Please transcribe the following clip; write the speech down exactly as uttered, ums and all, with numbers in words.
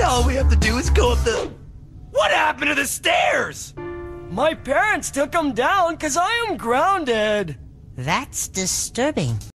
all we have to do is go up the... What happened to the stairs? My parents took them down because I am grounded. That's disturbing.